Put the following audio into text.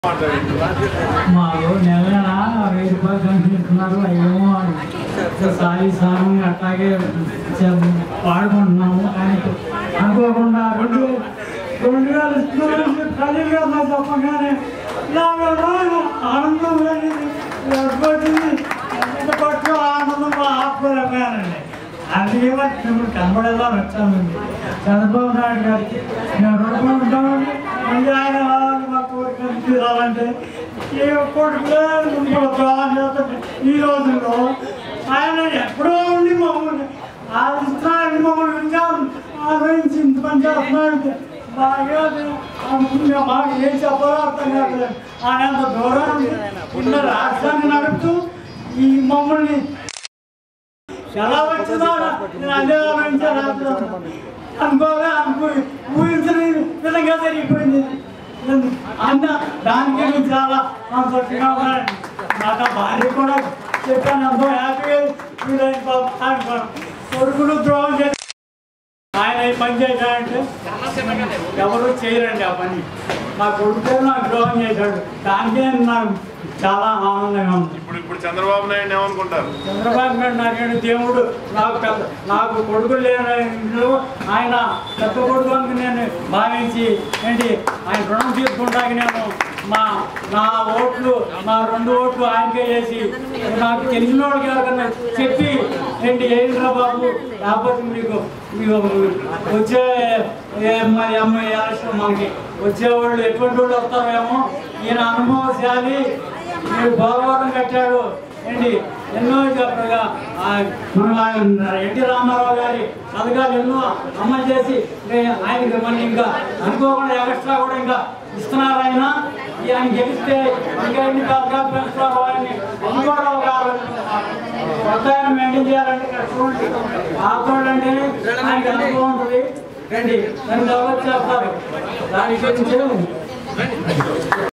మాకు నెల 1000 రూపాయలు కనిపిస్తున్నారు. అయ్యేమో సాయి సారం అట్లాగే వాడుకుంటున్నాము. కానీ అనుకోకుండా 2000 ఇస్తున్నారు చెప్పగానే ఆనందం పట్టు ఆనందం ఆపుకోలేకపోయానండి. అందుకే ఇప్పుడు కనబడేలా వచ్చామండి. చంద్రబాబు నాయుడు గారికి మేము రుణపడి ఉంటామండి. మళ్ళీ ఆయన మా కోరికలు తీరాలంటే ఏ కోరికలే ఈ రోజుల్లో ఆయన ఎప్పుడో ఉండి మమ్మల్ని ఆదిస్తున్నాడు. మమ్మల్ని ఆదరించి ఇంత పని చేస్తున్నాడు. బాగా మాకు ఏం చెప్పాలో అర్థం కాదు. ఆయన అంత దూరం ఉన్న రాష్ట్రాన్ని నడుపుతూ ఈ మమ్మల్ని ఎలా వచ్చిందో అదే అనుకోగా ఊహించిన విధంగా జరిగిపోయింది. అన్న దానికి చాలా సంతోషంగా ఉన్నాడు. నాకు భార్య కూడా చెప్పాను, ఎంతో హ్యాపీగా కొడుకులు ద్రోహం చేసి ఆయన ఈ పని చేశాడంటే ఎవరు చేయరండి. ఆ పని మా కొడుకు నాకు ద్రోహం చేశాడు. దానికే నాకు చాలా ఆనందంగా ఉంది. ఇప్పుడు చంద్రబాబు నాయుడు ఏమనుకుంటారు? చంద్రబాబు నాయుడు నాకేంటి దేవుడు, నాకు కొడుకులు లేని ఇంట్లో ఆయన పెద్ద కొడుకు అని నేను భావించి ఏంటి ఆయన రుణం తీసుకుంటాక నేను నా ఓట్లు, నా 2 ఓట్లు ఆయనకే చేసి నాకు తెలిసిన వాళ్ళకి ఎవరికన్నా చెప్పి ఏంటి ఏంట్రా బాబు, లేకపోతే మీకు వచ్చే ఎలక్షన్ మనకి వచ్చేవాళ్ళు ఎటువంటి వాళ్ళు వస్తారేమో, ఈయన అనుభవశాలి, మీరు పోలవరం కట్టాడు ఏంటి ఎన్నో చెప్పగా మన ఎన్టీ రామారావు గారి పథకాలు ఎన్నో అమలు చేసి ఆయనకి మళ్ళీ ఇంకా అనుకోకుండా ఎక్స్ట్రా కూడా ఇంకా ఇస్తున్నారు. ఆయన గెలిస్తే ఇంకా ఎన్ని పథకాలు పెంచుతారు ఆయన్ని అనుకోవడం కాదు. కొత్త ఆయన మెయింటైన్ చేయాలంటే చూడండి ఆపడండి ఆయనకి అనుభవం ఉంటుంది. రండి దాన్ని డెవలప్ చేస్తారు. దాని గురించి